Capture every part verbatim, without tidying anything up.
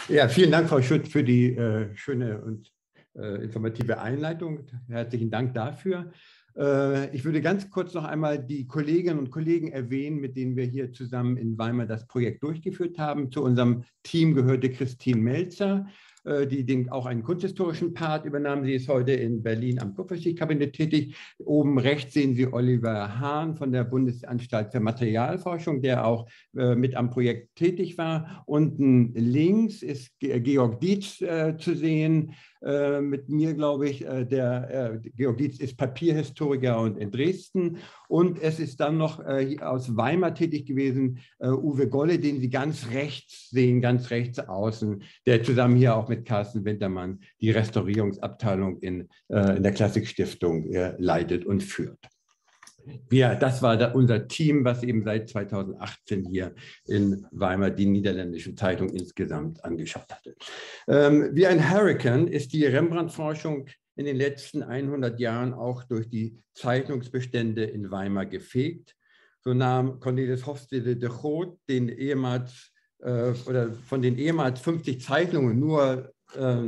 Ja, vielen Dank, Frau Schütz, für die äh, schöne und äh, informative Einleitung. Herzlichen Dank dafür. Äh, ich würde ganz kurz noch einmal die Kolleginnen und Kollegen erwähnen, mit denen wir hier zusammen in Weimar das Projekt durchgeführt haben. Zu unserem Team gehörte Christine Melzer, äh, die den, auch einen kunsthistorischen Part übernahm. Sie ist heute in Berlin am Kupferstichkabinett tätig. Oben rechts sehen Sie Oliver Hahn von der Bundesanstalt für Materialforschung, der auch äh, mit am Projekt tätig war. Unten links ist Georg Dietz äh, zu sehen, äh, mit mir, glaube ich. Äh, der äh, Georg Dietz ist Papierhistoriker und in Dresden. Und es ist dann noch äh, aus Weimar tätig gewesen, äh, Uwe Golle, den Sie ganz rechts sehen, ganz rechts außen, der zusammen hier auch mit Carsten Wintermann die Restaurierungsabteilung in, äh, in der Klassikstiftung äh, leitet und führt. Wir, das war da unser Team, was eben seit zweitausendachtzehn hier in Weimar die niederländischen Zeitungen insgesamt angeschaut hatte. Ähm, wie ein Hurrikan ist die Rembrandt-Forschung in den letzten hundert Jahren auch durch die Zeichnungsbestände in Weimar gefegt. So nahm Cornelis Hofstede de Groot den ehemals äh, oder von den ehemals fünfzig Zeichnungen nur äh,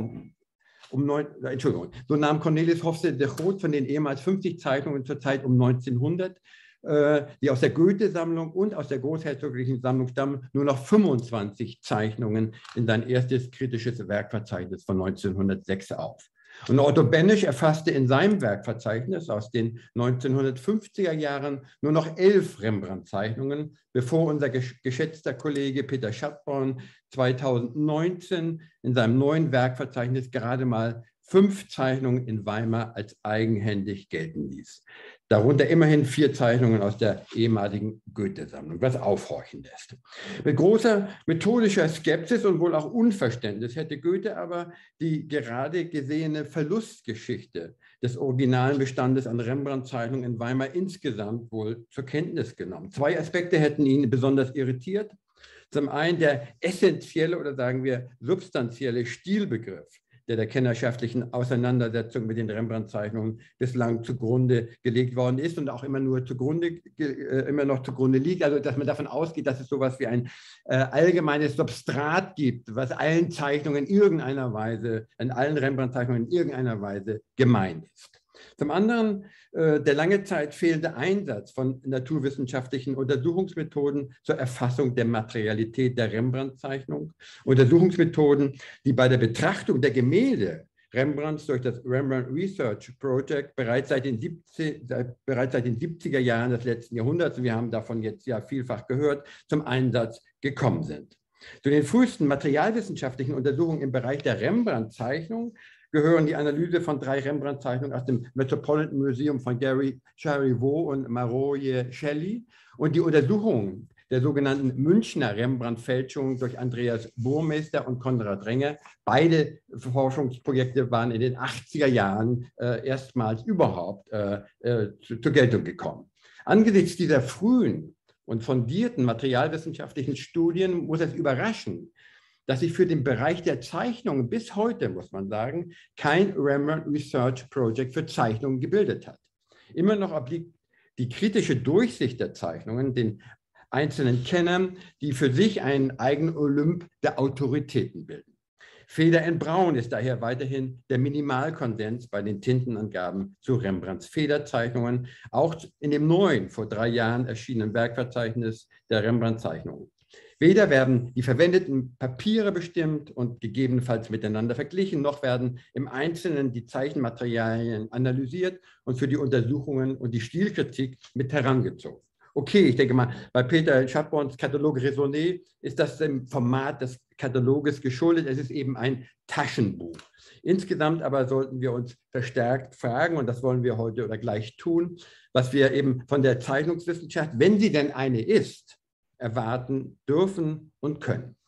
Um neun, Entschuldigung, so nahm Cornelis Hofstede de Groot von den ehemals fünfzig Zeichnungen zur Zeit um neunzehnhundert, äh, die aus der Goethe-Sammlung und aus der großherzoglichen Sammlung stammen, nur noch fünfundzwanzig Zeichnungen in sein erstes kritisches Werkverzeichnis von neunzehnhundertsechs auf. Und Otto Benesch erfasste in seinem Werkverzeichnis aus den neunzehnhundertfünfziger Jahren nur noch elf Rembrandt-Zeichnungen, bevor unser geschätzter Kollege Peter Schattborn zweitausendneunzehn in seinem neuen Werkverzeichnis gerade mal fünf Zeichnungen in Weimar als eigenhändig gelten ließ. Darunter immerhin vier Zeichnungen aus der ehemaligen Goethe-Sammlung, was aufhorchen lässt. Mit großer methodischer Skepsis und wohl auch Unverständnis hätte Goethe aber die gerade gesehene Verlustgeschichte des originalen Bestandes an Rembrandt-Zeichnungen in Weimar insgesamt wohl zur Kenntnis genommen. Zwei Aspekte hätten ihn besonders irritiert. Zum einen der essentielle oder sagen wir substanzielle Stilbegriff, der der kennerschaftlichen Auseinandersetzung mit den Rembrandt-Zeichnungen bislang zugrunde gelegt worden ist und auch immer nur zugrunde, äh, immer noch zugrunde liegt. Also dass man davon ausgeht, dass es so etwas wie ein äh, allgemeines Substrat gibt, was allen Zeichnungen in irgendeiner Weise, in allen Rembrandt-Zeichnungen in irgendeiner Weise gemein ist. Zum anderen äh, der lange Zeit fehlende Einsatz von naturwissenschaftlichen Untersuchungsmethoden zur Erfassung der Materialität der Rembrandt-Zeichnung. Untersuchungsmethoden, die bei der Betrachtung der Gemälde Rembrandts durch das Rembrandt Research Project bereits seit den, siebzig, bereits seit den siebziger Jahren des letzten Jahrhunderts, wir haben davon jetzt ja vielfach gehört, zum Einsatz gekommen sind. Zu den frühesten materialwissenschaftlichen Untersuchungen im Bereich der Rembrandt-Zeichnung gehören die Analyse von drei Rembrandt-Zeichnungen aus dem Metropolitan Museum von Gary Charivaux und Maroje Shelley und die Untersuchungen der sogenannten Münchner Rembrandt-Fälschungen durch Andreas Burmeister und Konrad Renger. Beide Forschungsprojekte waren in den achtziger Jahren äh, erstmals überhaupt äh, äh, zu, zur Geltung gekommen. Angesichts dieser frühen und fundierten materialwissenschaftlichen Studien muss es überraschen, dass sich für den Bereich der Zeichnungen bis heute, muss man sagen, kein Rembrandt Research Project für Zeichnungen gebildet hat. Immer noch obliegt die kritische Durchsicht der Zeichnungen den einzelnen Kennern, die für sich einen eigenen Olymp der Autoritäten bilden. Feder in Braun ist daher weiterhin der Minimalkonsens bei den Tintenangaben zu Rembrandts Federzeichnungen, auch in dem neuen, vor drei Jahren erschienenen Werkverzeichnis der Rembrandt-Zeichnungen. Weder werden die verwendeten Papiere bestimmt und gegebenenfalls miteinander verglichen, noch werden im Einzelnen die Zeichenmaterialien analysiert und für die Untersuchungen und die Stilkritik mit herangezogen. Okay, ich denke mal, bei Peter Schattborns Katalog Raisonné ist das dem Format des Kataloges geschuldet. Es ist eben ein Taschenbuch. Insgesamt aber sollten wir uns verstärkt fragen, und das wollen wir heute oder gleich tun, was wir eben von der Zeichnungswissenschaft, wenn sie denn eine ist, erwarten dürfen und können.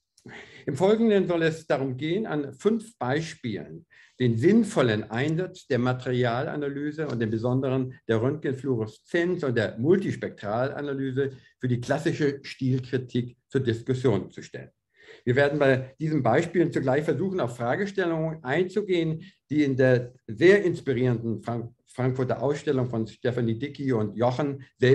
Im Folgenden soll es darum gehen, an fünf Beispielen den sinnvollen Einsatz der Materialanalyse und im Besonderen der Röntgenfluoreszenz und der Multispektralanalyse für die klassische Stilkritik zur Diskussion zu stellen. Wir werden bei diesen Beispielen zugleich versuchen, auf Fragestellungen einzugehen, die in der sehr inspirierenden Frank- Frankfurter Ausstellung von Stephanie Dickey und Jochen selbst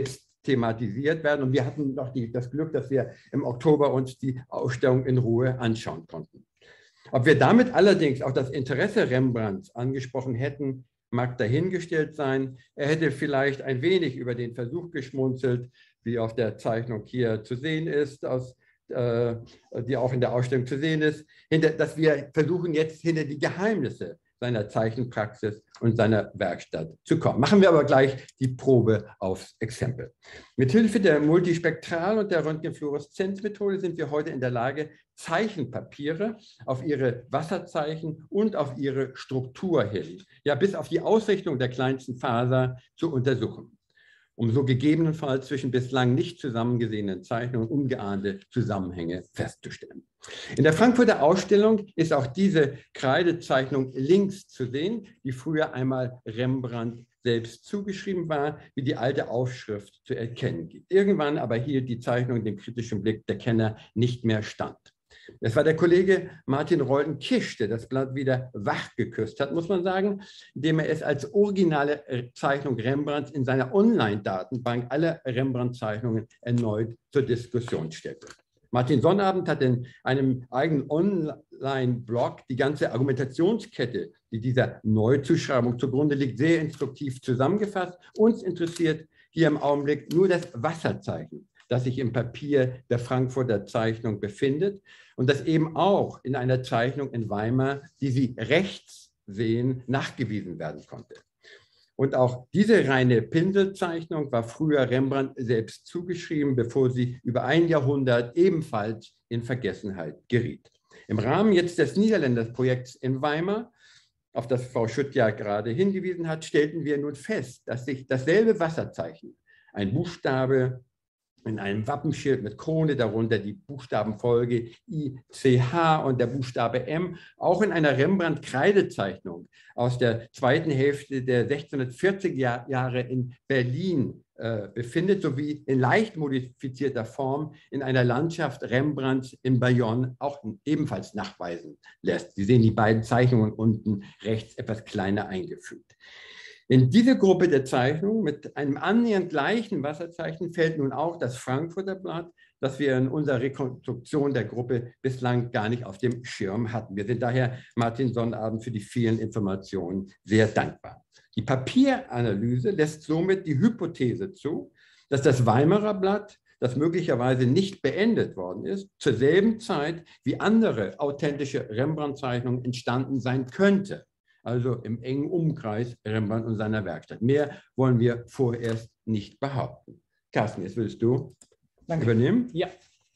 thematisiert werden. Und wir hatten noch die, das Glück, dass wir im Oktober uns die Ausstellung in Ruhe anschauen konnten. Ob wir damit allerdings auch das Interesse Rembrandts angesprochen hätten, mag dahingestellt sein. Er hätte vielleicht ein wenig über den Versuch geschmunzelt, wie auf der Zeichnung hier zu sehen ist, aus, äh, die auch in der Ausstellung zu sehen ist, hinter, dass wir versuchen jetzt hinter die Geheimnisse seiner Zeichenpraxis und seiner Werkstatt zu kommen. Machen wir aber gleich die Probe aufs Exempel. Mithilfe der Multispektral- und der Röntgenfluoreszenzmethode sind wir heute in der Lage, Zeichenpapiere auf ihre Wasserzeichen und auf ihre Struktur hin, ja bis auf die Ausrichtung der kleinsten Faser zu untersuchen, um so gegebenenfalls zwischen bislang nicht zusammengesehenen Zeichnungen ungeahnte Zusammenhänge festzustellen. In der Frankfurter Ausstellung ist auch diese Kreidezeichnung links zu sehen, die früher einmal Rembrandt selbst zugeschrieben war, wie die alte Aufschrift zu erkennen gibt. Irgendwann aber hielt die Zeichnung dem kritischen Blick der Kenner nicht mehr stand. Es war der Kollege Martin Reuten-Kisch, der das Blatt wieder wach geküsst hat, muss man sagen, indem er es als originale Zeichnung Rembrandts in seiner Online-Datenbank aller Rembrandt-Zeichnungen erneut zur Diskussion stellte. Martin Sonnabend hat in einem eigenen Online-Blog die ganze Argumentationskette, die dieser Neuzuschreibung zugrunde liegt, sehr instruktiv zusammengefasst. Uns interessiert hier im Augenblick nur das Wasserzeichen, das sich im Papier der Frankfurter Zeichnung befindet und das eben auch in einer Zeichnung in Weimar, die Sie rechts sehen, nachgewiesen werden konnte. Und auch diese reine Pinselzeichnung war früher Rembrandt selbst zugeschrieben, bevor sie über ein Jahrhundert ebenfalls in Vergessenheit geriet. Im Rahmen jetzt des Niederländerprojekts in Weimar, auf das Frau Schütt ja gerade hingewiesen hat, stellten wir nun fest, dass sich dasselbe Wasserzeichen, ein Buchstabe in einem Wappenschild mit Krone, darunter die Buchstabenfolge I C H und der Buchstabe M, auch in einer Rembrandt-Kreidezeichnung aus der zweiten Hälfte der sechzehnhundertvierziger Jahre in Berlin äh, befindet, sowie in leicht modifizierter Form in einer Landschaft Rembrandts in Bayonne auch ebenfalls nachweisen lässt. Sie sehen die beiden Zeichnungen unten rechts etwas kleiner eingefügt. In diese Gruppe der Zeichnungen mit einem annähernd gleichen Wasserzeichen fällt nun auch das Frankfurter Blatt, das wir in unserer Rekonstruktion der Gruppe bislang gar nicht auf dem Schirm hatten. Wir sind daher Martin Sonnabend für die vielen Informationen sehr dankbar. Die Papieranalyse lässt somit die Hypothese zu, dass das Weimarer Blatt, das möglicherweise nicht beendet worden ist, zur selben Zeit wie andere authentische Rembrandt-Zeichnungen entstanden sein könnte. Also im engen Umkreis Rembrandt und seiner Werkstatt. Mehr wollen wir vorerst nicht behaupten. Carsten, jetzt willst du Danke. Übernehmen? Ja.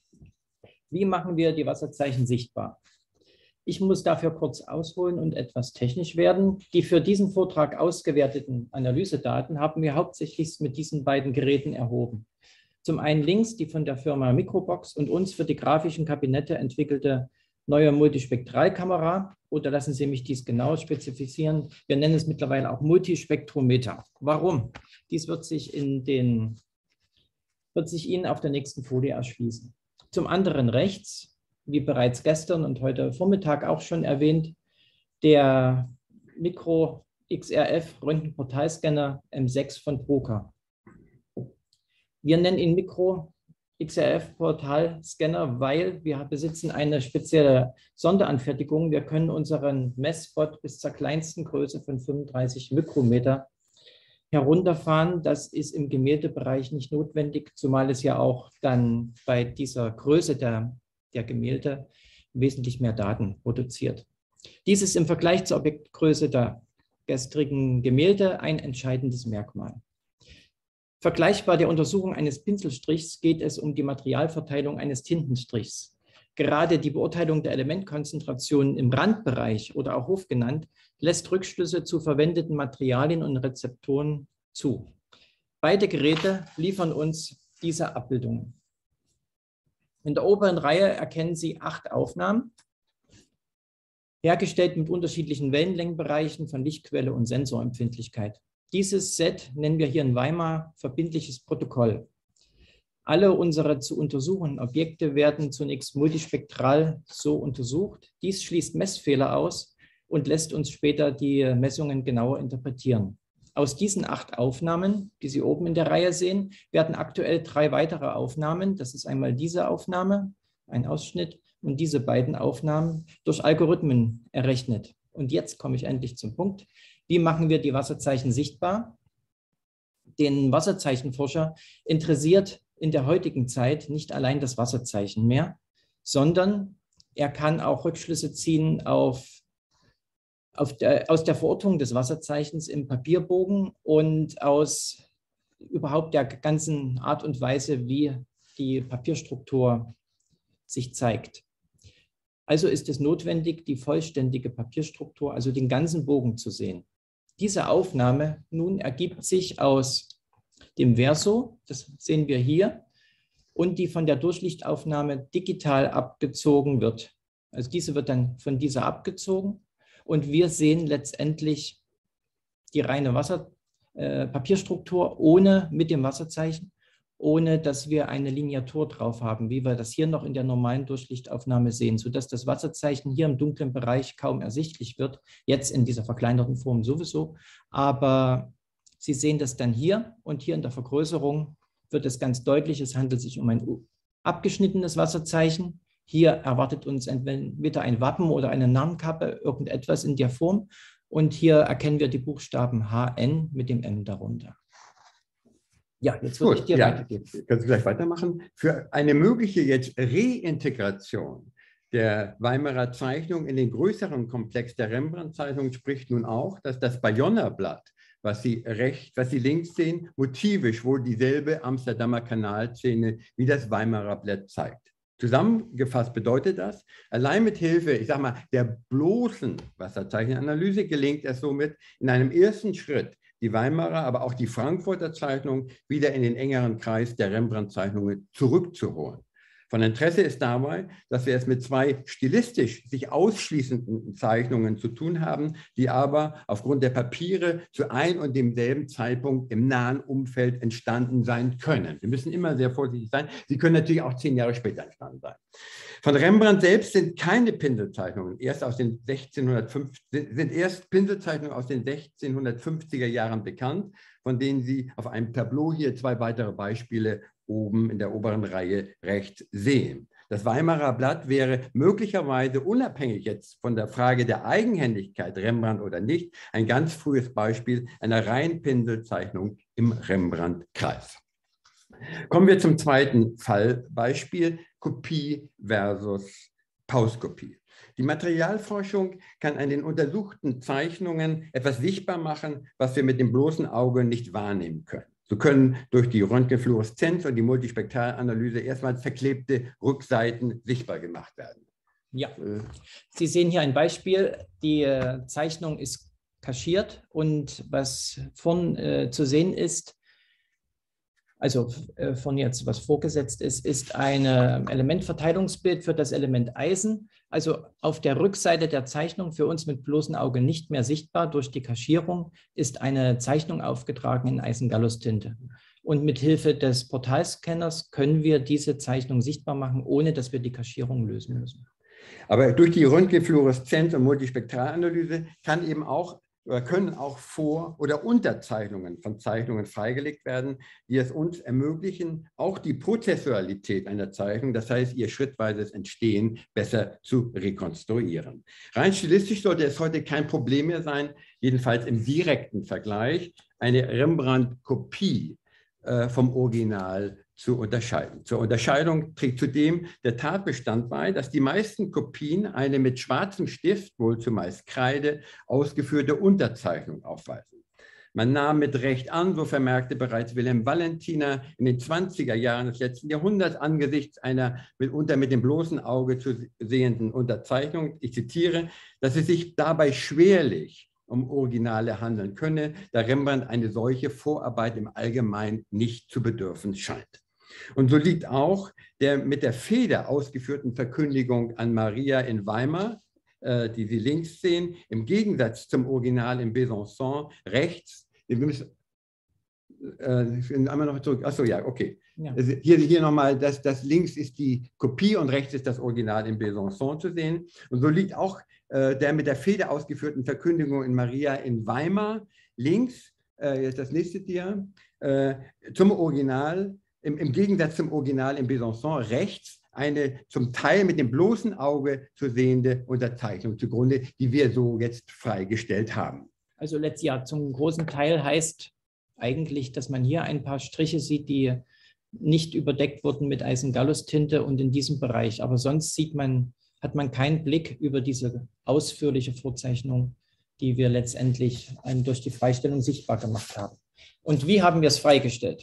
Wie machen wir die Wasserzeichen sichtbar? Ich muss dafür kurz ausholen und etwas technisch werden. Die für diesen Vortrag ausgewerteten Analysedaten haben wir hauptsächlich mit diesen beiden Geräten erhoben. Zum einen links die von der Firma Microbox und uns für die grafischen Kabinette entwickelte neue Multispektralkamera, oder lassen Sie mich dies genau spezifizieren. Wir nennen es mittlerweile auch Multispektrometer. Warum? Dies wird sich, in den, wird sich Ihnen auf der nächsten Folie erschließen. Zum anderen rechts, wie bereits gestern und heute Vormittag auch schon erwähnt, der Micro X R F Röntgenportalscanner M sechs von Broca. Wir nennen ihn Micro X R F-Portal-Scanner, weil wir besitzen eine spezielle Sonderanfertigung. Wir können unseren Messspot bis zur kleinsten Größe von fünfunddreißig Mikrometer herunterfahren. Das ist im Gemäldebereich nicht notwendig, zumal es ja auch dann bei dieser Größe der, der Gemälde wesentlich mehr Daten produziert. Dies ist im Vergleich zur Objektgröße der gestrigen Gemälde ein entscheidendes Merkmal. Vergleichbar der Untersuchung eines Pinselstrichs geht es um die Materialverteilung eines Tintenstrichs. Gerade die Beurteilung der Elementkonzentrationen im Randbereich oder auch Hof genannt, lässt Rückschlüsse zu verwendeten Materialien und Rezeptoren zu. Beide Geräte liefern uns diese Abbildungen. In der oberen Reihe erkennen Sie acht Aufnahmen, hergestellt mit unterschiedlichen Wellenlängenbereichen von Lichtquelle und Sensorempfindlichkeit. Dieses Set nennen wir hier in Weimar verbindliches Protokoll. Alle unsere zu untersuchenden Objekte werden zunächst multispektral so untersucht. Dies schließt Messfehler aus und lässt uns später die Messungen genauer interpretieren. Aus diesen acht Aufnahmen, die Sie oben in der Reihe sehen, werden aktuell drei weitere Aufnahmen, das ist einmal diese Aufnahme, ein Ausschnitt, und diese beiden Aufnahmen durch Algorithmen errechnet. Und jetzt komme ich endlich zum Punkt. Wie machen wir die Wasserzeichen sichtbar? Den Wasserzeichenforscher interessiert in der heutigen Zeit nicht allein das Wasserzeichen mehr, sondern er kann auch Rückschlüsse ziehen auf, auf der, aus der Verortung des Wasserzeichens im Papierbogen und aus überhaupt der ganzen Art und Weise, wie die Papierstruktur sich zeigt. Also ist es notwendig, die vollständige Papierstruktur, also den ganzen Bogen zu sehen. Diese Aufnahme nun ergibt sich aus dem Verso, das sehen wir hier, und die von der Durchlichtaufnahme digital abgezogen wird. Also diese wird dann von dieser abgezogen und wir sehen letztendlich die reine Wasser, äh, Papierstruktur ohne, mit dem Wasserzeichen, ohne dass wir eine Lineatur drauf haben, wie wir das hier noch in der normalen Durchlichtaufnahme sehen, sodass das Wasserzeichen hier im dunklen Bereich kaum ersichtlich wird, jetzt in dieser verkleinerten Form sowieso, aber Sie sehen das dann hier und hier in der Vergrößerung wird es ganz deutlich, es handelt sich um ein abgeschnittenes Wasserzeichen. Hier erwartet uns entweder ein Wappen oder eine Narrenkappe, irgendetwas in der Form. Und hier erkennen wir die Buchstaben H N mit dem M darunter. Ja, jetzt würde ich dir ja, weitergeben. Kannst du gleich weitermachen? Für eine mögliche jetzt Reintegration der Weimarer Zeichnung in den größeren Komplex der Rembrandt-Zeichnung spricht nun auch, dass das Bayonner-Blatt, was Sie rechts, was Sie links sehen, motivisch wohl dieselbe Amsterdamer Kanalszene wie das Weimarer Blatt zeigt. Zusammengefasst bedeutet das, allein mit Hilfe, ich sage mal, der bloßen Wasserzeichenanalyse gelingt es somit, in einem ersten Schritt die Weimarer, aber auch die Frankfurter Zeichnung wieder in den engeren Kreis der Rembrandt-Zeichnungen zurückzuholen. Von Interesse ist dabei, dass wir es mit zwei stilistisch sich ausschließenden Zeichnungen zu tun haben, die aber aufgrund der Papiere zu ein und demselben Zeitpunkt im nahen Umfeld entstanden sein können. Wir müssen immer sehr vorsichtig sein. Sie können natürlich auch zehn Jahre später entstanden sein. Von Rembrandt selbst sind keine Pinselzeichnungen, erst aus den sechzehnhundertfünfzig, sind erst Pinselzeichnungen aus den sechzehnhundertfünfziger Jahren bekannt, von denen Sie auf einem Tableau hier zwei weitere Beispiele oben in der oberen Reihe rechts sehen. Das Weimarer Blatt wäre möglicherweise unabhängig jetzt von der Frage der Eigenhändigkeit, Rembrandt oder nicht, ein ganz frühes Beispiel einer reinen Pinselzeichnung im Rembrandt-Kreis. Kommen wir zum zweiten Fallbeispiel, Kopie versus Pauskopie. Die Materialforschung kann an den untersuchten Zeichnungen etwas sichtbar machen, was wir mit dem bloßen Auge nicht wahrnehmen können. So können durch die Röntgenfluoreszenz und die Multispektralanalyse erstmals verklebte Rückseiten sichtbar gemacht werden. Ja, Sie sehen hier ein Beispiel. Die Zeichnung ist kaschiert und was vorn äh, zu sehen ist, also äh, von jetzt, was vorgesetzt ist, ist ein Elementverteilungsbild für das Element Eisen. Also auf der Rückseite der Zeichnung, für uns mit bloßem Auge nicht mehr sichtbar durch die Kaschierung, ist eine Zeichnung aufgetragen in Eisengallustinte. Und mit Hilfe des Portalscanners können wir diese Zeichnung sichtbar machen, ohne dass wir die Kaschierung lösen müssen. Aber durch die Röntgenfluoreszenz und Multispektralanalyse kann eben auch oder können auch Vor- oder Unterzeichnungen von Zeichnungen freigelegt werden, die es uns ermöglichen, auch die Prozessualität einer Zeichnung, das heißt ihr schrittweises Entstehen, besser zu rekonstruieren. Rein stilistisch sollte es heute kein Problem mehr sein, jedenfalls im direkten Vergleich, eine Rembrandt-Kopie äh, vom Original zu unterscheiden. Zur Unterscheidung trägt zudem der Tatbestand bei, dass die meisten Kopien eine mit schwarzem Stift, wohl zumeist Kreide, ausgeführte Unterzeichnung aufweisen. Man nahm mit Recht an, so vermerkte bereits Wilhelm Valentiner in den zwanziger Jahren des letzten Jahrhunderts angesichts einer mitunter mit dem bloßen Auge zu sehenden Unterzeichnung, ich zitiere, dass es sich dabei schwerlich um Originale handeln könne, da Rembrandt eine solche Vorarbeit im Allgemeinen nicht zu bedürfen scheint. Und so liegt auch der mit der Feder ausgeführten Verkündigung an Maria in Weimar, äh, die Sie links sehen, im Gegensatz zum Original in Besançon rechts. Wir müssen äh, einmal noch zurück. Achso, ja, okay. Ja. Also hier hier nochmal, das, das links ist die Kopie und rechts ist das Original in Besançon zu sehen. Und so liegt auch äh, der mit der Feder ausgeführten Verkündigung in Maria in Weimar links äh, jetzt das nächste Dia, äh, zum Original, im, im Gegensatz zum Original in Besançon rechts, eine zum Teil mit dem bloßen Auge zu sehende Unterzeichnung zugrunde, die wir so jetzt freigestellt haben. Also letztes Jahr zum großen Teil heißt eigentlich, dass man hier ein paar Striche sieht, die nicht überdeckt wurden mit Eisengallus-Tinte und in diesem Bereich. Aber sonst sieht man, hat man keinen Blick über diese ausführliche Vorzeichnung, die wir letztendlich durch die Freistellung sichtbar gemacht haben. Und wie haben wir es freigestellt?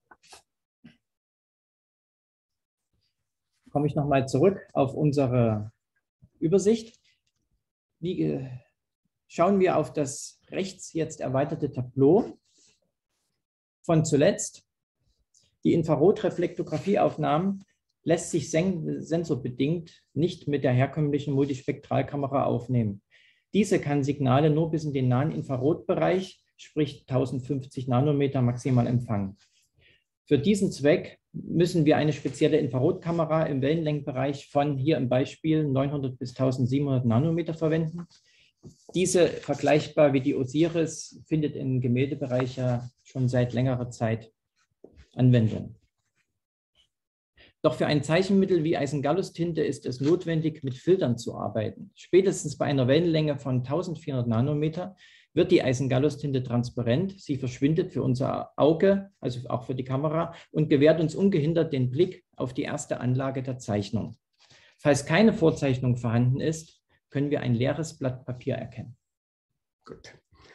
Komme ich nochmal zurück auf unsere Übersicht. Wie schauen wir auf das rechts jetzt erweiterte Tableau von zuletzt. Die Infrarotreflektographieaufnahmen lässt sich sen sensorbedingt nicht mit der herkömmlichen Multispektralkamera aufnehmen. Diese kann Signale nur bis in den nahen Infrarotbereich, sprich tausendfünfzig Nanometer maximal empfangen. Für diesen Zweck müssen wir eine spezielle Infrarotkamera im Wellenlängenbereich von hier im Beispiel neunhundert bis tausendsiebenhundert Nanometer verwenden. Diese, vergleichbar wie die Osiris, findet im Gemäldebereich ja schon seit längerer Zeit Anwendung. Doch für ein Zeichenmittel wie Eisengallus-Tinte ist es notwendig, mit Filtern zu arbeiten. Spätestens bei einer Wellenlänge von eintausendvierhundert Nanometer wird die Eisengallus-Tinte transparent. Sie verschwindet für unser Auge, also auch für die Kamera, und gewährt uns ungehindert den Blick auf die erste Anlage der Zeichnung. Falls keine Vorzeichnung vorhanden ist, können wir ein leeres Blatt Papier erkennen. Gut.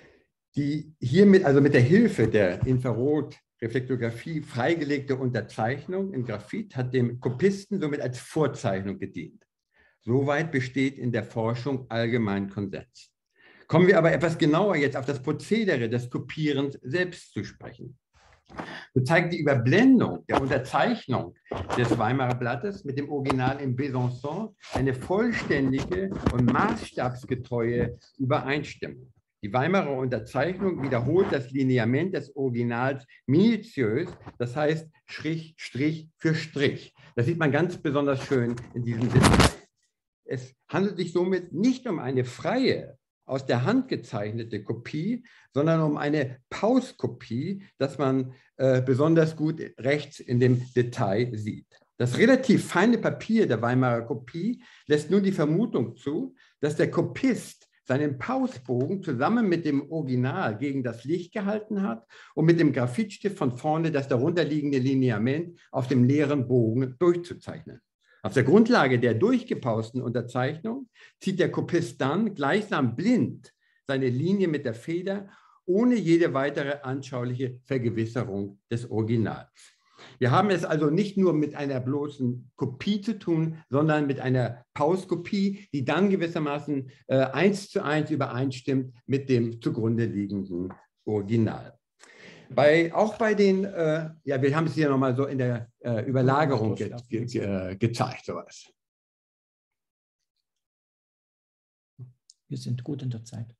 Die hiermit, also mit der Hilfe der Infrarotreflektographie freigelegte Unterzeichnung in Graphit hat dem Kopisten somit als Vorzeichnung gedient. Soweit besteht in der Forschung allgemein Konsens. Kommen wir aber etwas genauer jetzt auf das Prozedere des Kopierens selbst zu sprechen. So zeigt die Überblendung der Unterzeichnung des Weimarer Blattes mit dem Original in Besançon eine vollständige und maßstabsgetreue Übereinstimmung. Die Weimarer Unterzeichnung wiederholt das Lineament des Originals minutiös, das heißt Strich, Strich für Strich. Das sieht man ganz besonders schön in diesem Detail. Es handelt sich somit nicht um eine freie, aus der Hand gezeichnete Kopie, sondern um eine Pauskopie, das man äh, besonders gut rechts in dem Detail sieht. Das relativ feine Papier der Weimarer Kopie lässt nun die Vermutung zu, dass der Kopist seinen Pausbogen zusammen mit dem Original gegen das Licht gehalten hat und mit dem Graphitstift von vorne das darunterliegende Lineament auf dem leeren Bogen durchzuzeichnen. Auf der Grundlage der durchgepausten Unterzeichnung zieht der Kopist dann gleichsam blind seine Linie mit der Feder, ohne jede weitere anschauliche Vergewisserung des Originals. Wir haben es also nicht nur mit einer bloßen Kopie zu tun, sondern mit einer Pauskopie, die dann gewissermaßen äh, eins zu eins übereinstimmt mit dem zugrunde liegenden Original. Bei, auch bei den, äh, ja, wir haben es hier nochmal so in der äh, Überlagerung ge ge ge gezeigt, sowas. Wir sind gut in der Zeit.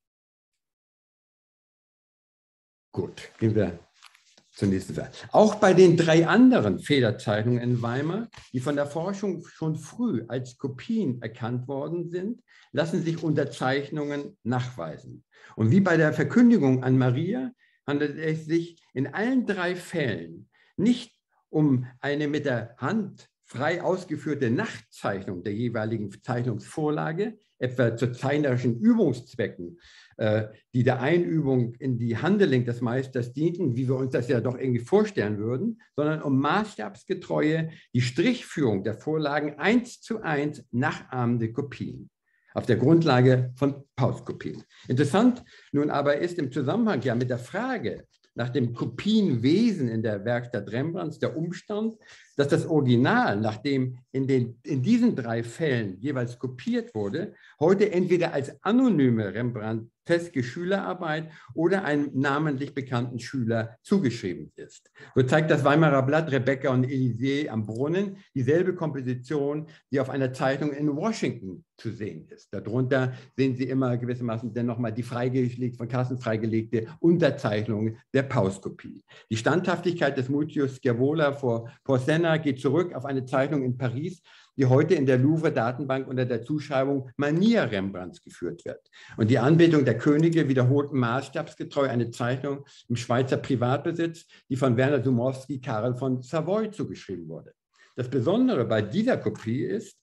Gut, gehen wir zur nächsten Seite. Auch bei den drei anderen Federzeichnungen in Weimar, die von der Forschung schon früh als Kopien erkannt worden sind, lassen sich Unterzeichnungen nachweisen. Und wie bei der Verkündigung an Maria handelt es sich in allen drei Fällen nicht um eine mit der Hand frei ausgeführte Nachzeichnung der jeweiligen Zeichnungsvorlage, etwa zu zeichnerischen Übungszwecken, äh, die der Einübung in die Handling des Meisters dienten, wie wir uns das ja doch irgendwie vorstellen würden, sondern um maßstabsgetreue, die Strichführung der Vorlagen eins zu eins nachahmende Kopien auf der Grundlage von Pauskopien. Interessant nun aber ist im Zusammenhang ja mit der Frage nach dem Kopienwesen in der Werkstatt Rembrandts der Umstand, dass das Original, nachdem in, den, in diesen drei Fällen jeweils kopiert wurde, heute entweder als anonyme Rembrandt-Teske Schülerarbeit oder einem namentlich bekannten Schüler zugeschrieben ist. So zeigt das Weimarer Blatt Rebecca und Elisée am Brunnen dieselbe Komposition, die auf einer Zeichnung in Washington zu sehen ist. Darunter sehen Sie immer gewissermaßen dann nochmal die freigelegt, von Carsten freigelegte Unterzeichnung der Pauskopie. Die Standhaftigkeit des Mutius Scaevola vor Porsenna geht zurück auf eine Zeichnung in Paris, die heute in der Louvre-Datenbank unter der Zuschreibung Manier Rembrandts geführt wird. Und die Anbetung der Könige wiederholt maßstabsgetreu eine Zeichnung im Schweizer Privatbesitz, die von Werner Dumowski Karel von Savoy zugeschrieben wurde. Das Besondere bei dieser Kopie ist,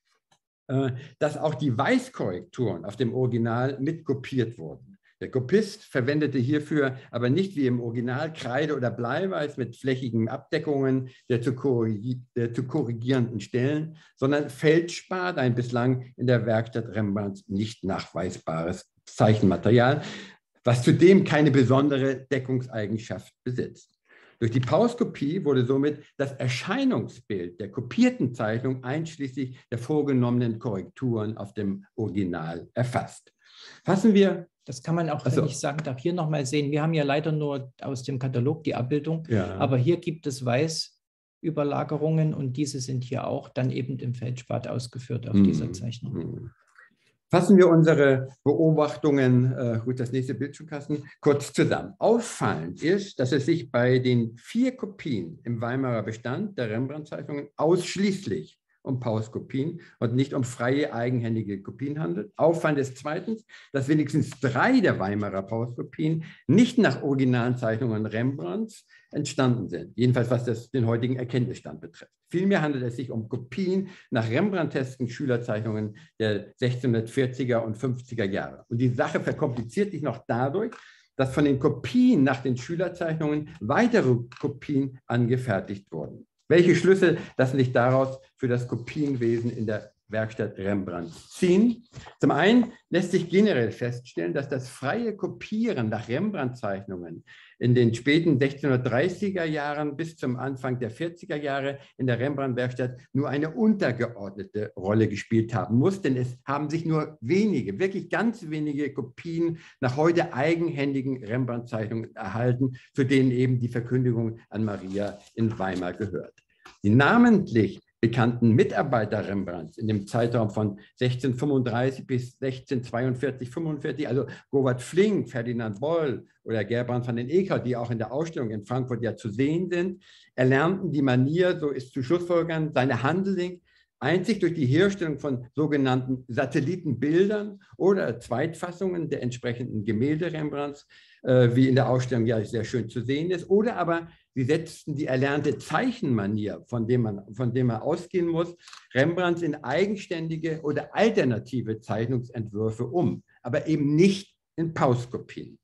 dass auch die Weißkorrekturen auf dem Original mitkopiert wurden. Der Kopist verwendete hierfür aber nicht wie im Original Kreide oder Bleiweiß mit flächigen Abdeckungen der zu, korrigi der zu korrigierenden Stellen, sondern Feldspat, ein bislang in der Werkstatt Rembrandts nicht nachweisbares Zeichenmaterial, was zudem keine besondere Deckungseigenschaft besitzt. Durch die Pauskopie wurde somit das Erscheinungsbild der kopierten Zeichnung einschließlich der vorgenommenen Korrekturen auf dem Original erfasst. Fassen wir. Das kann man auch, Also, wenn ich sagen darf, hier nochmal sehen. Wir haben ja leider nur aus dem Katalog die Abbildung, ja. aber hier gibt es Weißüberlagerungen und diese sind hier auch dann eben im Feldspat ausgeführt auf hm. dieser Zeichnung. Hm. Fassen wir unsere Beobachtungen, äh, gut, das nächste Bild schon, Carsten, kurz zusammen. Auffallend ist, dass es sich bei den vier Kopien im Weimarer Bestand der Rembrandt-Zeichnungen ausschließlich um Pauskopien und nicht um freie, eigenhändige Kopien handelt. Auffallend ist zweitens, dass wenigstens drei der Weimarer Pauskopien nicht nach originalen Zeichnungen Rembrandts entstanden sind, jedenfalls was das, den heutigen Erkenntnisstand betrifft. Vielmehr handelt es sich um Kopien nach Rembrandtesken Schülerzeichnungen der sechzehnhundertvierziger und fünfziger Jahre. Und die Sache verkompliziert sich noch dadurch, dass von den Kopien nach den Schülerzeichnungen weitere Kopien angefertigt wurden. Welche Schlüsse lassen sich daraus für das Kopienwesen in der Werkstatt Rembrandt ziehen? Zum einen lässt sich generell feststellen, dass das freie Kopieren nach Rembrandt-Zeichnungen in den späten sechzehnhundertdreißiger Jahren bis zum Anfang der vierziger Jahre in der Rembrandt-Werkstatt nur eine untergeordnete Rolle gespielt haben muss, denn es haben sich nur wenige, wirklich ganz wenige Kopien nach heute eigenhändigen Rembrandt-Zeichnungen erhalten, zu denen eben die Verkündigung an Maria in Weimar gehört. Die namentlich bekannten Mitarbeiter Rembrandts in dem Zeitraum von sechzehnhundertfünfunddreißig bis sechzehnhundertzweiundvierzig, fünfundvierzig, also Govert Flink, Ferdinand Boll oder Gerbrand van den Eeckhout, die auch in der Ausstellung in Frankfurt ja zu sehen sind, erlernten die Manier, so ist zu schlussfolgern, seine Handling einzig durch die Herstellung von sogenannten Satellitenbildern oder Zweitfassungen der entsprechenden Gemälde Rembrandts, äh, wie in der Ausstellung ja sehr schön zu sehen ist, oder aber sie setzten die erlernte Zeichenmanier, von dem man, von dem man ausgehen muss, Rembrandts in eigenständige oder alternative Zeichnungsentwürfe um, aber eben nicht in Pauskopien.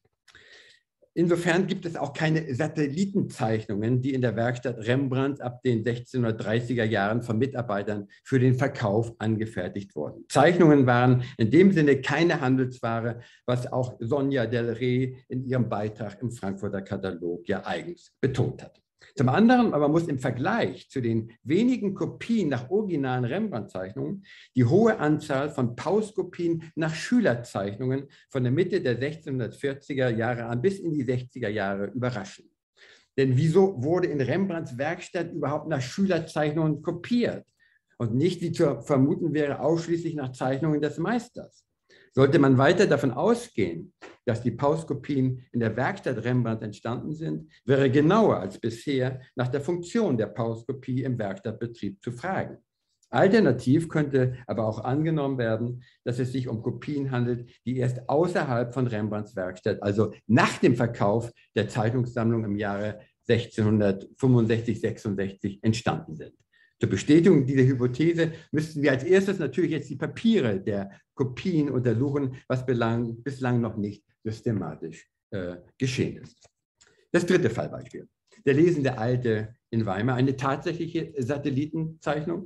Insofern gibt es auch keine Satellitenzeichnungen, die in der Werkstatt Rembrandts ab den sechzehnhundertdreißiger Jahren von Mitarbeitern für den Verkauf angefertigt wurden. Zeichnungen waren in dem Sinne keine Handelsware, was auch Sonja Del Rey in ihrem Beitrag im Frankfurter Katalog ja eigens betont hat. Zum anderen aber muss im Vergleich zu den wenigen Kopien nach originalen Rembrandt-Zeichnungen die hohe Anzahl von Pauskopien nach Schülerzeichnungen von der Mitte der sechzehnhundertvierziger Jahre an bis in die sechziger Jahre überraschen. Denn wieso wurde in Rembrandts Werkstatt überhaupt nach Schülerzeichnungen kopiert und nicht, wie zu vermuten wäre, ausschließlich nach Zeichnungen des Meisters? Sollte man weiter davon ausgehen, dass die Pauskopien in der Werkstatt Rembrandt entstanden sind, wäre genauer als bisher nach der Funktion der Pauskopie im Werkstattbetrieb zu fragen. Alternativ könnte aber auch angenommen werden, dass es sich um Kopien handelt, die erst außerhalb von Rembrandts Werkstatt, also nach dem Verkauf der Zeitungssammlung im Jahre sechzehnhundertfünfundsechzig, sechsundsechzig entstanden sind. Zur Bestätigung dieser Hypothese müssten wir als erstes natürlich jetzt die Papiere der Kopien untersuchen, was bislang, bislang noch nicht systematisch äh, geschehen ist. Das dritte Fallbeispiel. Der lesende Alte in Weimar, eine tatsächliche Satellitenzeichnung.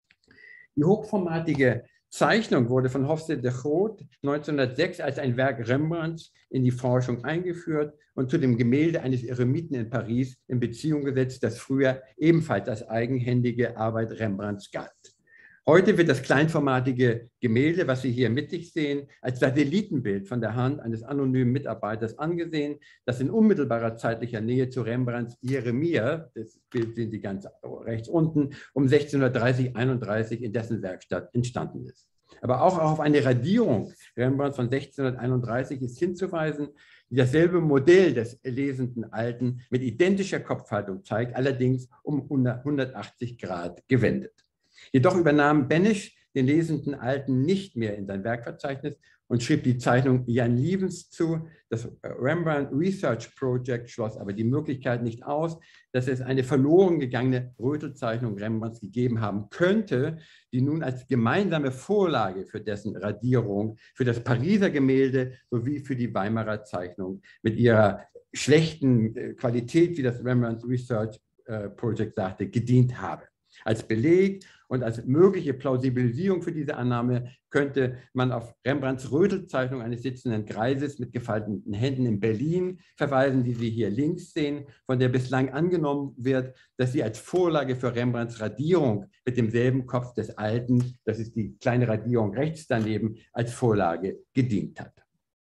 Die hochformatige Zeichnung wurde von Hofstede de Groot neunzehnhundertsechs als ein Werk Rembrandts in die Forschung eingeführt und zu dem Gemälde eines Eremiten in Paris in Beziehung gesetzt, das früher ebenfalls als eigenhändige Arbeit Rembrandts galt. Heute wird das kleinformatige Gemälde, was Sie hier mittig sehen, als Satellitenbild von der Hand eines anonymen Mitarbeiters angesehen, das in unmittelbarer zeitlicher Nähe zu Rembrandts Jeremia, das Bild sehen Sie ganz rechts unten, um sechzehnhundertdreißig, einunddreißig in dessen Werkstatt entstanden ist. Aber auch auf eine Radierung Rembrandts von sechzehnhunderteinunddreißig ist hinzuweisen, die dasselbe Modell des lesenden Alten mit identischer Kopfhaltung zeigt, allerdings um hundertachtzig Grad gewendet. Jedoch übernahm Benesch den lesenden Alten nicht mehr in sein Werkverzeichnis und schrieb die Zeichnung Jan Lievens zu. Das Rembrandt Research Project schloss aber die Möglichkeit nicht aus, dass es eine verloren gegangene Rötelzeichnung Rembrandts gegeben haben könnte, die nun als gemeinsame Vorlage für dessen Radierung, für das Pariser Gemälde sowie für die Weimarer Zeichnung mit ihrer schlechten Qualität, wie das Rembrandt Research Project sagte, gedient habe. Als Beleg und als mögliche Plausibilisierung für diese Annahme könnte man auf Rembrandts Rötelzeichnung eines sitzenden Greises mit gefalteten Händen in Berlin verweisen, die Sie hier links sehen, von der bislang angenommen wird, dass sie als Vorlage für Rembrandts Radierung mit demselben Kopf des Alten, das ist die kleine Radierung rechts daneben, als Vorlage gedient hat.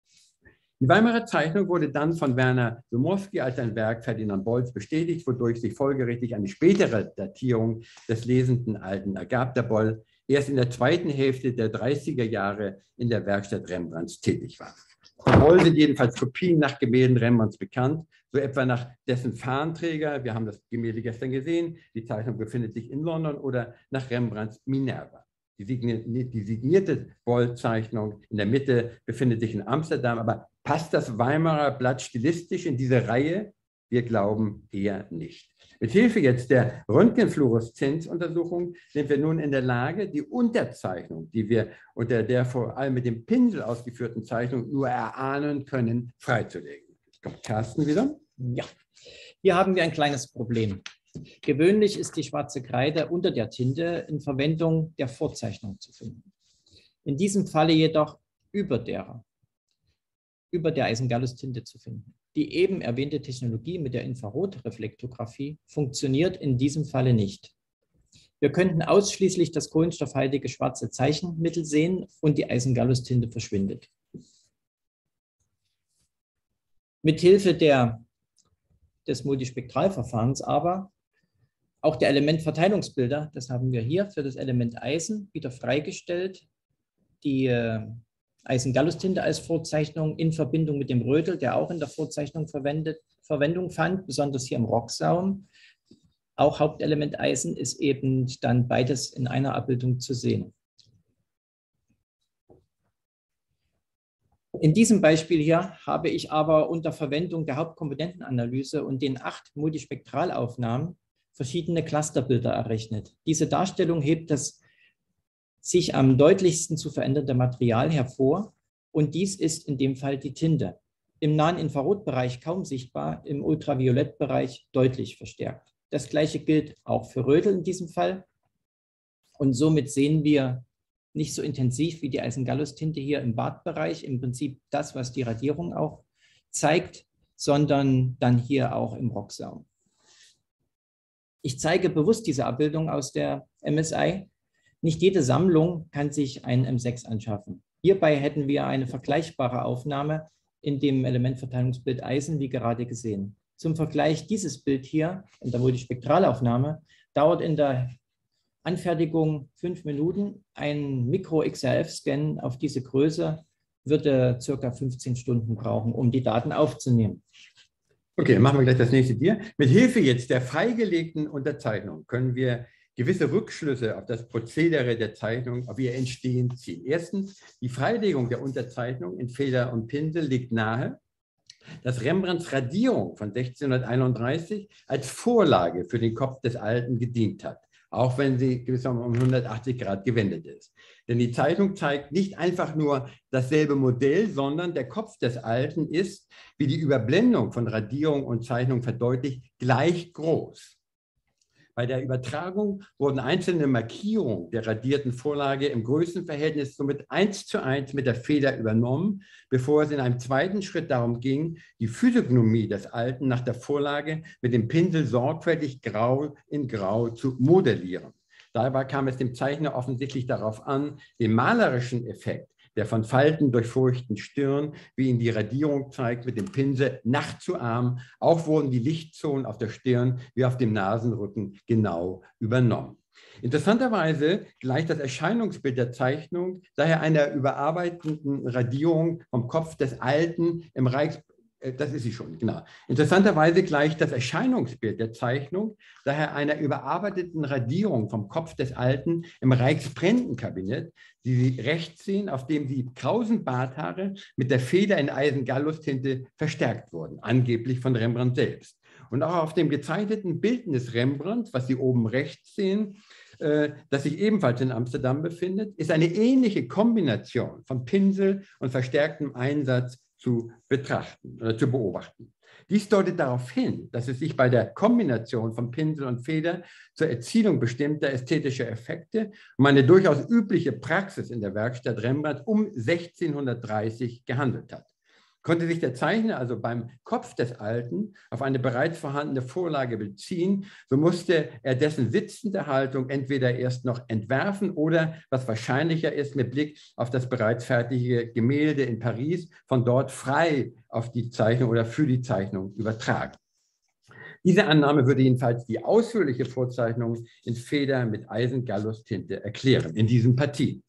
Die Weimarer Zeichnung wurde dann von Werner Domowski als ein Werk Ferdinand Bolls bestätigt, wodurch sich folgerichtig eine spätere Datierung des lesenden Alten ergab, der Boll erst in der zweiten Hälfte der dreißiger Jahre in der Werkstatt Rembrandts tätig war. Von Boll sind jedenfalls Kopien nach Gemälden Rembrandts bekannt, so etwa nach dessen Fahnenträger, wir haben das Gemälde gestern gesehen, die Zeichnung befindet sich in London, oder nach Rembrandts Minerva. Die signierte Boll-Zeichnung in der Mitte befindet sich in Amsterdam, aber passt das Weimarer Blatt stilistisch in diese Reihe? Wir glauben eher nicht. Mit Hilfe jetzt der Röntgenfluoreszenzuntersuchung sind wir nun in der Lage, die Unterzeichnung, die wir unter der vor allem mit dem Pinsel ausgeführten Zeichnung nur erahnen können, freizulegen. Jetzt kommt Carsten wieder. Ja, hier haben wir ein kleines Problem. Gewöhnlich ist die schwarze Kreide unter der Tinte in Verwendung der Vorzeichnung zu finden. In diesem Falle jedoch über der, über der Eisengallus-Tinte zu finden. Die eben erwähnte Technologie mit der Infrarotreflektographie funktioniert in diesem Falle nicht. Wir könnten ausschließlich das kohlenstoffhaltige schwarze Zeichenmittel sehen und die Eisengallus-Tinte verschwindet. Mithilfe der, des Multispektralverfahrens aber auch der Elementverteilungsbilder, das haben wir hier für das Element Eisen wieder freigestellt, die äh, Eisengallus-Tinte als Vorzeichnung in Verbindung mit dem Rötel, der auch in der Vorzeichnung verwendet, Verwendung fand, besonders hier im Rocksaum. Auch Hauptelement Eisen ist eben dann beides in einer Abbildung zu sehen. In diesem Beispiel hier habe ich aber unter Verwendung der Hauptkomponentenanalyse und den acht Multispektralaufnahmen verschiedene Clusterbilder errechnet. Diese Darstellung hebt das sich am deutlichsten zu verändernde Material hervor und dies ist in dem Fall die Tinte. Im nahen Infrarotbereich kaum sichtbar, im Ultraviolettbereich deutlich verstärkt. Das gleiche gilt auch für Rötel in diesem Fall und somit sehen wir nicht so intensiv wie die Eisengallus-Tinte hier im Bartbereich, im Prinzip das, was die Radierung auch zeigt, sondern dann hier auch im Rocksaum. Ich zeige bewusst diese Abbildung aus der M S I. Nicht jede Sammlung kann sich ein M sechs anschaffen. Hierbei hätten wir eine vergleichbare Aufnahme in dem Elementverteilungsbild Eisen, wie gerade gesehen. Zum Vergleich, dieses Bild hier in der Multispektralaufnahme dauert in der Anfertigung fünf Minuten. Ein Mikro-X R F-Scan auf diese Größe würde circa fünfzehn Stunden brauchen, um die Daten aufzunehmen. Okay, dann machen wir gleich das nächste Dir. Mit Hilfe jetzt der freigelegten Unterzeichnung können wir gewisse Rückschlüsse auf das Prozedere der Zeichnung, auf ihr Entstehen ziehen. Erstens, die Freilegung der Unterzeichnung in Feder und Pinsel liegt nahe, dass Rembrandts Radierung von sechzehnhunderteinunddreißig als Vorlage für den Kopf des Alten gedient hat, auch wenn sie gewissermaßen um hundertachtzig Grad gewendet ist. Denn die Zeichnung zeigt nicht einfach nur dasselbe Modell, sondern der Kopf des Alten ist, wie die Überblendung von Radierung und Zeichnung verdeutlicht, gleich groß. Bei der Übertragung wurden einzelne Markierungen der radierten Vorlage im Größenverhältnis somit eins zu eins mit der Feder übernommen, bevor es in einem zweiten Schritt darum ging, die Physiognomie des Alten nach der Vorlage mit dem Pinsel sorgfältig grau in grau zu modellieren. Dabei kam es dem Zeichner offensichtlich darauf an, den malerischen Effekt der von Falten durchfurchten Stirn, wie ihn die Radierung zeigt, mit dem Pinsel nachzuahmen. Auch wurden die Lichtzonen auf der Stirn wie auf dem Nasenrücken genau übernommen. Interessanterweise gleicht das Erscheinungsbild der Zeichnung daher einer überarbeiteten Radierung vom Kopf des Alten im Reichs Das ist sie schon, genau. Interessanterweise gleicht das Erscheinungsbild der Zeichnung daher einer überarbeiteten Radierung vom Kopf des Alten im Reichspräntenkabinett, die Sie rechts sehen, auf dem die krausen Barthaare mit der Feder in Eisen-Gallus-Tinte verstärkt wurden, angeblich von Rembrandt selbst. Und auch auf dem gezeichneten Bildnis Rembrandt, was Sie oben rechts sehen, äh, das sich ebenfalls in Amsterdam befindet, ist eine ähnliche Kombination von Pinsel und verstärktem Einsatz zu betrachten oder zu beobachten. Dies deutet darauf hin, dass es sich bei der Kombination von Pinsel und Feder zur Erzielung bestimmter ästhetischer Effekte um eine durchaus übliche Praxis in der Werkstatt Rembrandt um sechzehnhundertdreißig gehandelt hat. Konnte sich der Zeichner also beim Kopf des Alten auf eine bereits vorhandene Vorlage beziehen, so musste er dessen sitzende Haltung entweder erst noch entwerfen oder, was wahrscheinlicher ist, mit Blick auf das bereits fertige Gemälde in Paris, von dort frei auf die Zeichnung oder für die Zeichnung übertragen. Diese Annahme würde jedenfalls die ausführliche Vorzeichnung in Feder mit Eisen-Gallus-Tinte erklären, in diesen Partien.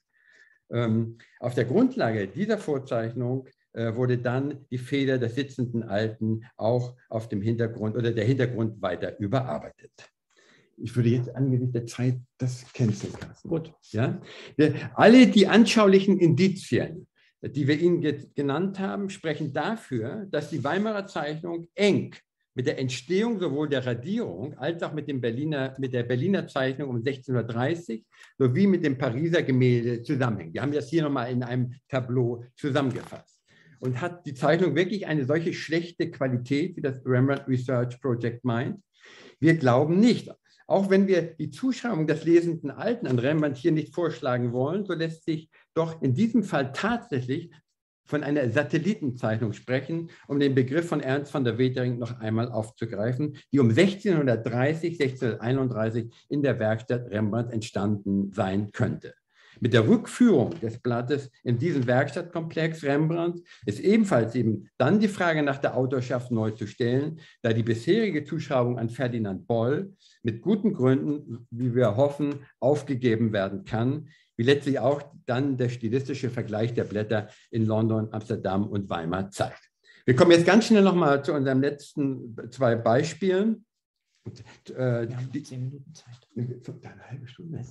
Ähm, auf der Grundlage dieser Vorzeichnung wurde dann die Feder des sitzenden Alten auch auf dem Hintergrund oder der Hintergrund weiter überarbeitet. Ich würde jetzt angesichts der Zeit das canceln lassen. Gut. Ja? Alle die anschaulichen Indizien, die wir Ihnen genannt haben, sprechen dafür, dass die Weimarer Zeichnung eng mit der Entstehung sowohl der Radierung als auch mit, dem Berliner, mit der Berliner Zeichnung um sechzehnhundertdreißig sowie mit dem Pariser Gemälde zusammenhängt. Wir haben das hier nochmal in einem Tableau zusammengefasst. Und hat die Zeichnung wirklich eine solche schlechte Qualität, wie das Rembrandt Research Project meint? Wir glauben nicht. Auch wenn wir die Zuschreibung des lesenden Alten an Rembrandt hier nicht vorschlagen wollen, so lässt sich doch in diesem Fall tatsächlich von einer Satellitenzeichnung sprechen, um den Begriff von Ernst van der Wetering noch einmal aufzugreifen, die um sechzehnhundertdreißig, sechzehnhunderteinunddreißig in der Werkstatt Rembrandt entstanden sein könnte. Mit der Rückführung des Blattes in diesen Werkstattkomplex Rembrandt ist ebenfalls eben dann die Frage nach der Autorschaft neu zu stellen, da die bisherige Zuschreibung an Ferdinand Boll mit guten Gründen, wie wir hoffen, aufgegeben werden kann, wie letztlich auch dann der stilistische Vergleich der Blätter in London, Amsterdam und Weimar zeigt. Wir kommen jetzt ganz schnell noch mal zu unseren letzten zwei Beispielen. Und, äh, wir haben die, zehn Minuten Zeit. Eine halbe Stunde.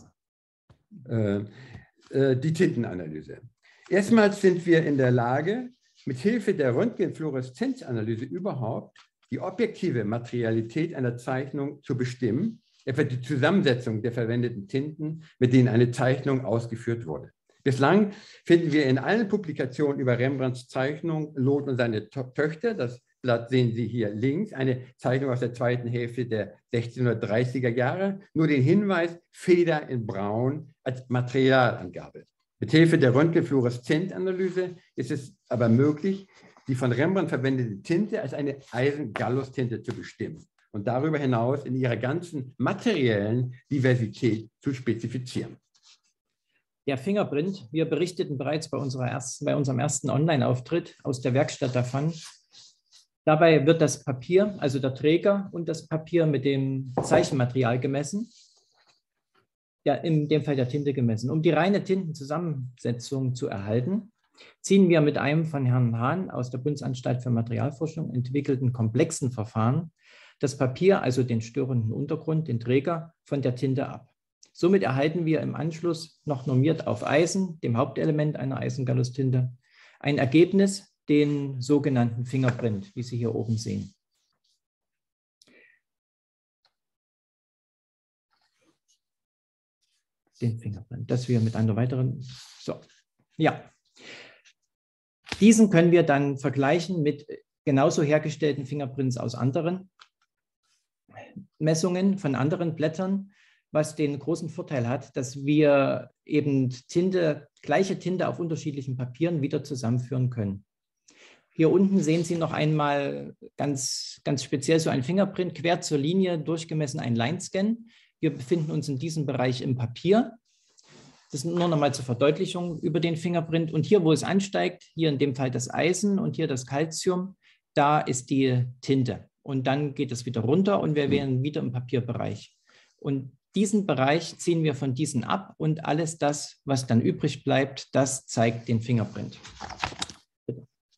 Äh, äh, die Tintenanalyse. Erstmals sind wir in der Lage, mit Hilfe der Röntgenfluoreszenzanalyse überhaupt die objektive Materialität einer Zeichnung zu bestimmen, etwa die Zusammensetzung der verwendeten Tinten, mit denen eine Zeichnung ausgeführt wurde. Bislang finden wir in allen Publikationen über Rembrandts Zeichnung Lot und seine Töchter, das Blatt sehen Sie hier links, eine Zeichnung aus der zweiten Hälfte der sechzehnhundertdreißiger Jahre, nur den Hinweis Feder in Braun als Materialangabe. Mithilfe der Röntgenfluoreszenzanalyse ist es aber möglich, die von Rembrandt verwendete Tinte als eine Eisen-Gallus-Tinte zu bestimmen und darüber hinaus in ihrer ganzen materiellen Diversität zu spezifizieren. Der Fingerprint, wir berichteten bereits bei, unserer ersten, bei unserem ersten Online-Auftritt aus der Werkstatt davon. Dabei wird das Papier, also der Träger und das Papier mit dem Zeichenmaterial gemessen, ja, in dem Fall der Tinte gemessen. Um die reine Tintenzusammensetzung zu erhalten, ziehen wir mit einem von Herrn Hahn aus der Bundesanstalt für Materialforschung entwickelten komplexen Verfahren das Papier, also den störenden Untergrund, den Träger, von der Tinte ab. Somit erhalten wir im Anschluss noch normiert auf Eisen, dem Hauptelement einer Eisen-Gallus-Tinte, ein Ergebnis, den sogenannten Fingerprint, wie Sie hier oben sehen. Den Fingerprint, das wir mit einer weiteren, so, ja. Diesen können wir dann vergleichen mit genauso hergestellten Fingerprints aus anderen Messungen von anderen Blättern, was den großen Vorteil hat, dass wir eben Tinte, gleiche Tinte auf unterschiedlichen Papieren wieder zusammenführen können. Hier unten sehen Sie noch einmal ganz, ganz speziell so ein Fingerprint, quer zur Linie durchgemessen ein Line-Scan. Wir befinden uns in diesem Bereich im Papier. Das ist nur noch mal zur Verdeutlichung über den Fingerprint. Und hier, wo es ansteigt, hier in dem Fall das Eisen und hier das Calcium, da ist die Tinte. Und dann geht es wieder runter und wir wären wieder im Papierbereich. Und diesen Bereich ziehen wir von diesen ab und alles das, was dann übrig bleibt, das zeigt den Fingerprint.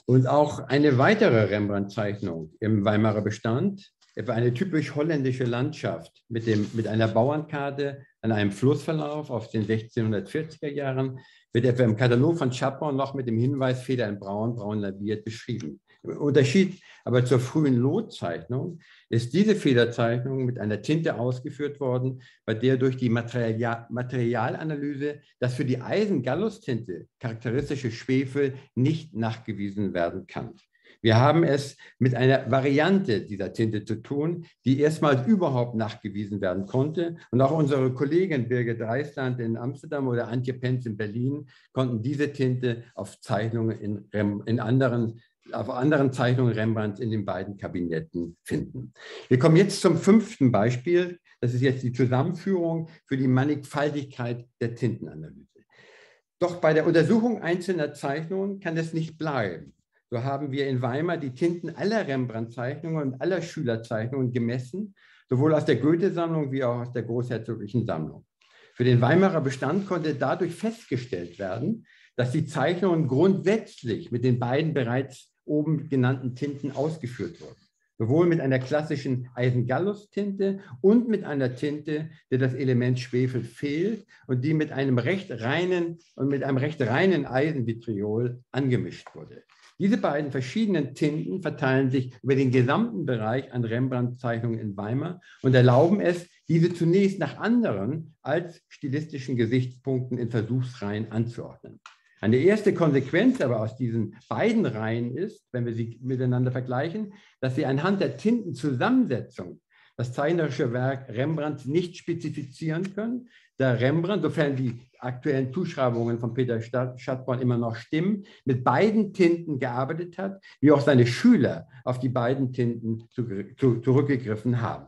Und auch eine weitere Rembrandt-Zeichnung im Weimarer Bestand, etwa eine typisch holländische Landschaft mit, dem, mit einer Bauernkarte an einem Flussverlauf aus den sechzehnhundertvierziger Jahren, wird etwa im Katalog von Chapon noch mit dem Hinweis Feder in Braun, braun labiert beschrieben. Im Unterschied aber zur frühen Lotzeichnung ist diese Federzeichnung mit einer Tinte ausgeführt worden, bei der durch die Material Materialanalyse das für die Eisen-Gallus-Tinte charakteristische Schwefel nicht nachgewiesen werden kann. Wir haben es mit einer Variante dieser Tinte zu tun, die erstmals überhaupt nachgewiesen werden konnte. Und auch unsere Kollegin Birgit Reisland in Amsterdam oder Antje Penz in Berlin konnten diese Tinte auf Zeichnungen in, Rem in anderen, auf anderen Zeichnungen Rembrandts in den beiden Kabinetten finden. Wir kommen jetzt zum fünften Beispiel. Das ist jetzt die Zusammenführung für die Mannigfaltigkeit der Tintenanalyse. Doch bei der Untersuchung einzelner Zeichnungen kann es nicht bleiben. So haben wir in Weimar die Tinten aller Rembrandt-Zeichnungen und aller Schülerzeichnungen gemessen, sowohl aus der Goethe-Sammlung wie auch aus der Großherzoglichen Sammlung. Für den Weimarer Bestand konnte dadurch festgestellt werden, dass die Zeichnungen grundsätzlich mit den beiden bereits oben genannten Tinten ausgeführt wurden. Sowohl mit einer klassischen Eisen-Gallus-Tinte und mit einer Tinte, der das Element Schwefel fehlt und die mit einem recht reinen und mit einem recht reinen Eisenvitriol angemischt wurde. Diese beiden verschiedenen Tinten verteilen sich über den gesamten Bereich an Rembrandt-Zeichnungen in Weimar und erlauben es, diese zunächst nach anderen als stilistischen Gesichtspunkten in Versuchsreihen anzuordnen. Eine erste Konsequenz aber aus diesen beiden Reihen ist, wenn wir sie miteinander vergleichen, dass sie anhand der Tintenzusammensetzung das zeichnerische Werk Rembrandts nicht spezifizieren können, da Rembrandt, sofern die aktuellen Zuschreibungen von Peter Schatzborn immer noch stimmen, mit beiden Tinten gearbeitet hat, wie auch seine Schüler auf die beiden Tinten zu, zu, zurückgegriffen haben.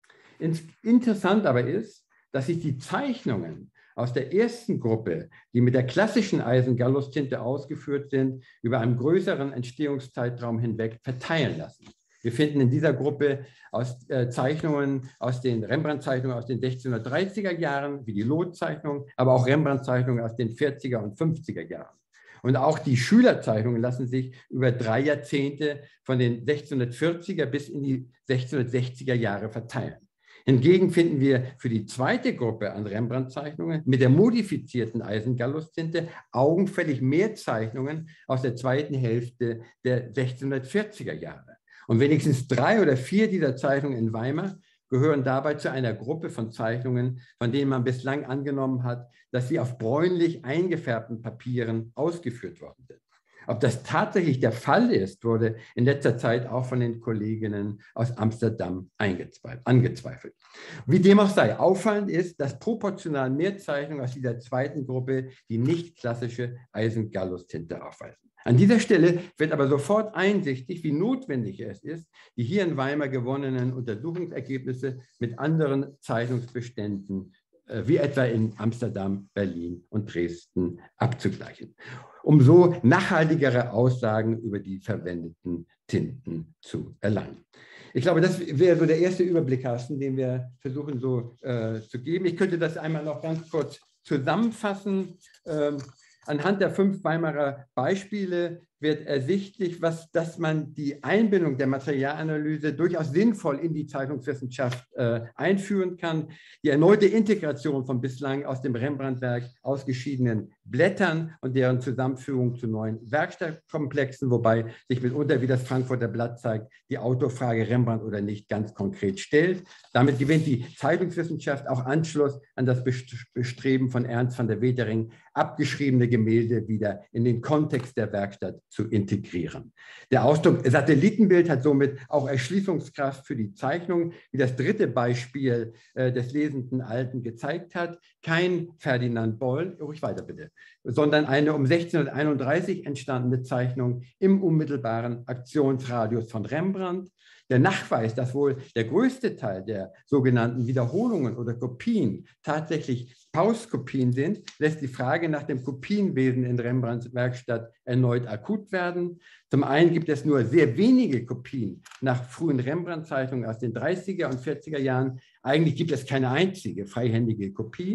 Interessant aber ist, dass sich die Zeichnungen aus der ersten Gruppe, die mit der klassischen Eisen-Gallus-Tinte ausgeführt sind, über einen größeren Entstehungszeitraum hinweg verteilen lassen. Wir finden in dieser Gruppe aus äh, Zeichnungen aus den Rembrandt-Zeichnungen aus den sechzehnhundertdreißiger Jahren, wie die Lot-Zeichnung, aber auch Rembrandt-Zeichnungen aus den vierziger und fünfziger Jahren. Und auch die Schülerzeichnungen lassen sich über drei Jahrzehnte von den sechzehnhundertvierziger bis in die sechzehnhundertsechziger Jahre verteilen. Hingegen finden wir für die zweite Gruppe an Rembrandt-Zeichnungen mit der modifizierten Eisen-Gallus-Tinte augenfällig mehr Zeichnungen aus der zweiten Hälfte der sechzehnhundertvierziger Jahre. Und wenigstens drei oder vier dieser Zeichnungen in Weimar gehören dabei zu einer Gruppe von Zeichnungen, von denen man bislang angenommen hat, dass sie auf bräunlich eingefärbten Papieren ausgeführt worden sind. Ob das tatsächlich der Fall ist, wurde in letzter Zeit auch von den Kolleginnen aus Amsterdam angezweifelt. Wie dem auch sei, auffallend ist, dass proportional mehr Zeichnungen aus dieser zweiten Gruppe die nicht klassische Eisen-Gallus-Tinte aufweisen. An dieser Stelle wird aber sofort einsichtig, wie notwendig es ist, die hier in Weimar gewonnenen Untersuchungsergebnisse mit anderen Zeichnungsbeständen, wie etwa in Amsterdam, Berlin und Dresden, abzugleichen, um so nachhaltigere Aussagen über die verwendeten Tinten zu erlangen. Ich glaube, das wäre so der erste Überblick, Carsten, den wir versuchen so äh, zu geben. Ich könnte das einmal noch ganz kurz zusammenfassen. Ähm, Anhand der fünf Weimarer Beispiele wird ersichtlich, was, dass man die Einbindung der Materialanalyse durchaus sinnvoll in die Zeichnungswissenschaft äh, einführen kann. Die erneute Integration von bislang aus dem Rembrandt-Werk ausgeschiedenen Blättern und deren Zusammenführung zu neuen Werkstattkomplexen, wobei sich mitunter, wie das Frankfurter Blatt zeigt, die Autorfrage Rembrandt oder nicht ganz konkret stellt. Damit gewinnt die Zeichnungswissenschaft auch Anschluss an das Bestreben von Ernst van der Wetering, abgeschriebene Gemälde wieder in den Kontext der Werkstatt zu integrieren. Der Ausdruck Satellitenbild hat somit auch Erschließungskraft für die Zeichnung, wie das dritte Beispiel äh, des lesenden Alten gezeigt hat. Kein Ferdinand Boll, ruhig weiter bitte, sondern eine um sechzehnhunderteinunddreißig entstandene Zeichnung im unmittelbaren Aktionsradius von Rembrandt. Der Nachweis, dass wohl der größte Teil der sogenannten Wiederholungen oder Kopien tatsächlich Pauskopien sind, lässt die Frage nach dem Kopienwesen in Rembrandts Werkstatt erneut akut werden. Zum einen gibt es nur sehr wenige Kopien nach frühen Rembrandt-Zeichnungen aus den dreißiger und vierziger Jahren. Eigentlich gibt es keine einzige freihändige Kopie.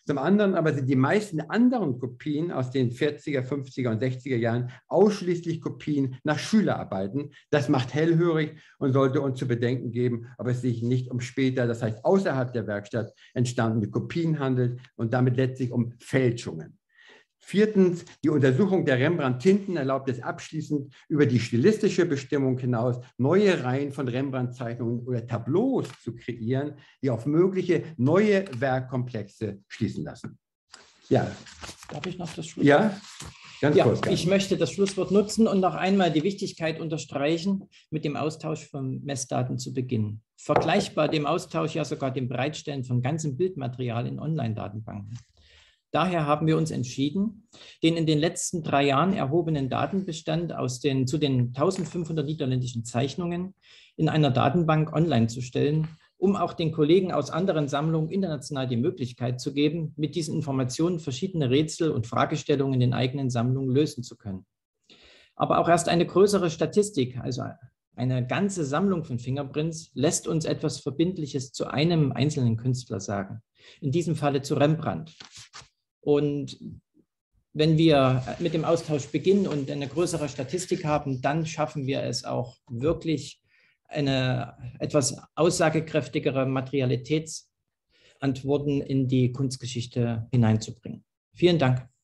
Zum anderen aber sind die meisten anderen Kopien aus den vierziger, fünfziger und sechziger Jahren ausschließlich Kopien nach Schülerarbeiten. Das macht hellhörig und sollte uns zu bedenken geben, ob es sich nicht um später, das heißt außerhalb der Werkstatt, entstandene Kopien handelt und damit letztlich um Fälschungen. Viertens, die Untersuchung der Rembrandt-Tinten erlaubt es abschließend über die stilistische Bestimmung hinaus, neue Reihen von Rembrandt-Zeichnungen oder Tableaus zu kreieren, die auf mögliche neue Werkkomplexe schließen lassen. Ja. Darf ich noch das Schlusswort? Ja, ganz ja, kurz. Ich möchte das Schlusswort nutzen und noch einmal die Wichtigkeit unterstreichen, mit dem Austausch von Messdaten zu beginnen. Vergleichbar dem Austausch, ja sogar dem Bereitstellen von ganzem Bildmaterial in Online-Datenbanken. Daher haben wir uns entschieden, den in den letzten drei Jahren erhobenen Datenbestand aus den, zu den eintausendfünfhundert niederländischen Zeichnungen in einer Datenbank online zu stellen, um auch den Kollegen aus anderen Sammlungen international die Möglichkeit zu geben, mit diesen Informationen verschiedene Rätsel und Fragestellungen in den eigenen Sammlungen lösen zu können. Aber auch erst eine größere Statistik, also eine ganze Sammlung von Fingerprints, lässt uns etwas Verbindliches zu einem einzelnen Künstler sagen, in diesem Falle zu Rembrandt. Und wenn wir mit dem Austausch beginnen und eine größere Statistik haben, dann schaffen wir es auch wirklich, eine etwas aussagekräftigere Materialitätsantworten in die Kunstgeschichte hineinzubringen. Vielen Dank.